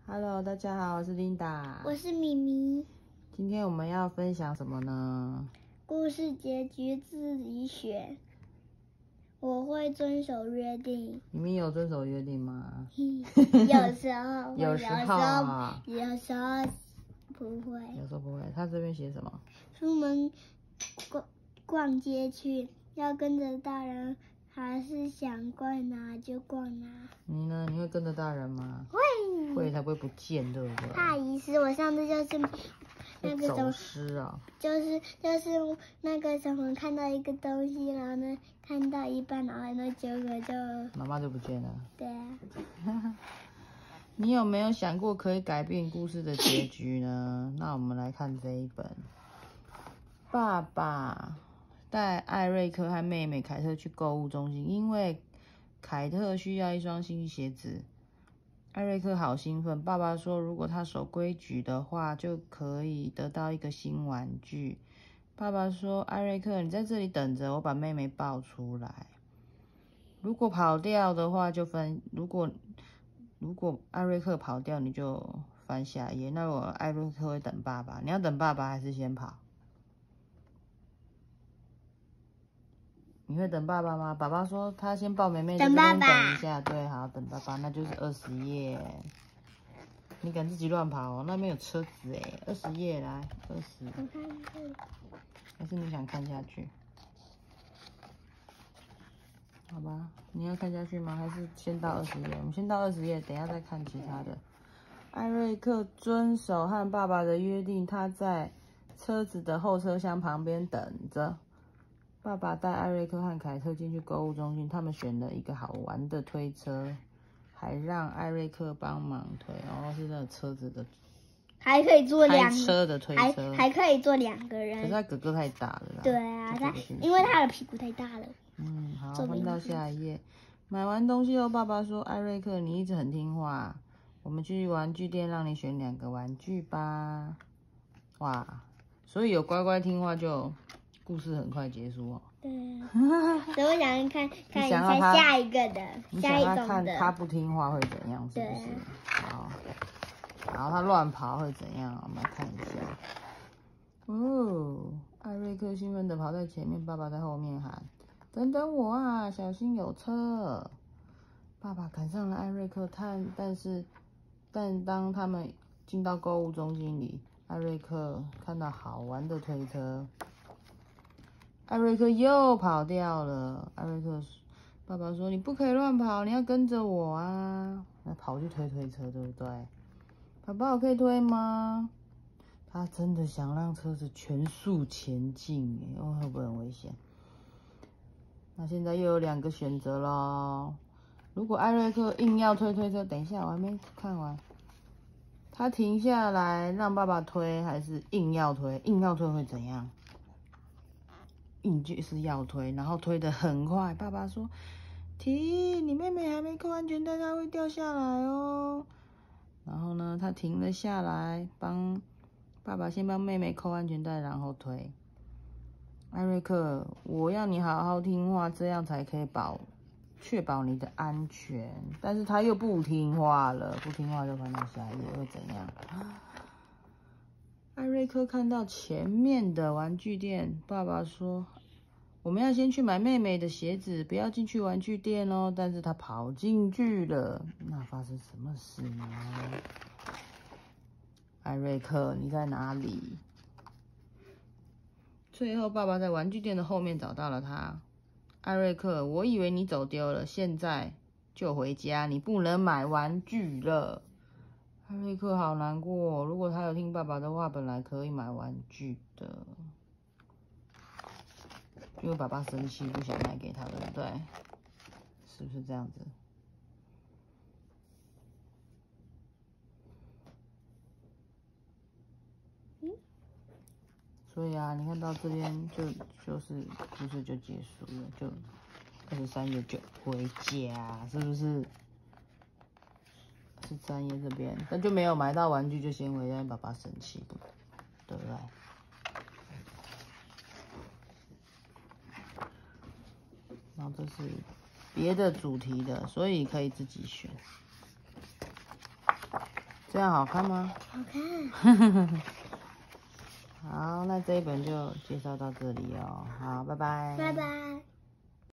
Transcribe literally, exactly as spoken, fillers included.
Hello， 大家好，我是 Linda， 我是咪咪。 今天我们要分享什么呢？ 故事结局自己选，我会遵守约定。 你们有遵守约定吗？ 有时候有时候啊， 有时候不会。 有时候不会。他这边写什么？ 出门逛逛街去，要跟着大人，还是想逛哪就逛哪？ 你呢？你会跟着大人吗？ 会。 会，才不会不见，对不对？ 怕遗失，我上次就是那个走失啊， 就是就是那个什么，看到一个东西，然后呢看到一半，然后呢结果就妈妈就不见了。 对啊。 你有没有想过可以改变故事的结局呢？那我们来看这一本。爸爸带艾瑞克和妹妹凯特去购物中心，因为凯特需要一双新鞋子。艾瑞克好兴奋，爸爸说如果他守规矩的话，就可以得到一个新玩具。爸爸说，艾瑞克，你在这里等着，我把妹妹抱出来。如果跑掉的话就分，如果如果艾瑞克跑掉，你就翻下一页。那我艾瑞克会等爸爸，你要等爸爸还是先跑？你会等爸爸吗？爸爸说他先抱妹妹， 等爸爸。 等一下，对，好，等爸爸，那就是二十页。你敢自己乱跑哦？那边有车子哎，二十页来，二十。 我看这里。 还是你想看下去？好吧，你要看下去吗？还是先到二十页？我们先到二十页，等一下再看其他的。艾瑞克遵守和爸爸的约定，他在车子的后车厢旁边等着。爸爸带艾瑞克和凯特进去购物中心，他们选了一个好玩的推车，还让艾瑞克帮忙推。哦，是那个车子的， 还可以坐两开车的推车， 还还可以坐两个人。 可是他哥哥太大了啦。 对啊，他因为他的屁股太大了。 嗯，好，翻到下一页。买完东西后，爸爸说：“艾瑞克，你一直很听话，我们去玩具店，让你选两个玩具吧。”哇，所以有乖乖听话就。故事很快结束哦。 对，所以我想看看一下下一个的，下一种的。 他不听话会怎样？是不是？好，然后他乱跑会怎样？我们来看一下。哦，艾瑞克兴奋地跑在前面，爸爸在后面喊：“等等我啊，小心有车！”爸爸赶上了艾瑞克，但但是但当他们进到购物中心里，艾瑞克看到好玩的推车。艾瑞克又跑掉了。艾瑞克爸爸说：“你不可以乱跑，你要跟着我啊！”那跑去推推车，对不对？爸爸，我可以推吗？他真的想让车子全速前进，哎，哦，会不会很危险？那现在又有两个选择咯。如果艾瑞克硬要推推车，等一下，我还没看完。他停下来让爸爸推，还是硬要推？硬要推会怎样？硬就是要推，然后推得很快。爸爸说：“停，你妹妹还没扣安全带，她会掉下来哦。”然后呢，他停了下来，帮爸爸先帮妹妹扣安全带，然后推。艾瑞克，我要你好好听话，这样才可以保确保你的安全。但是他又不听话了，不听话就翻到下一页会怎样？艾瑞克看到前面的玩具店，爸爸说：“我们要先去买妹妹的鞋子，不要进去玩具店哦。”但是他跑进去了，那发生什么事呢？艾瑞克，你在哪里？最后，爸爸在玩具店的后面找到了他。艾瑞克，我以为你走丢了，现在就回家，你不能买玩具了。艾瑞克好难过，如果他有听爸爸的话，本来可以买玩具的，因为爸爸生气不想买给他，对不对？是不是这样子？ 嗯。 所以啊，你看到这边就就是故事就结束了，就二十三页就回家，是不是？十三页这边，但就没有买到玩具就先回家，爸爸生气，对不对？然后这是别的主题的，所以可以自己选。 这样好看吗？ 好看。 好，那这一本就介绍到这里哦。好，拜拜。 拜拜。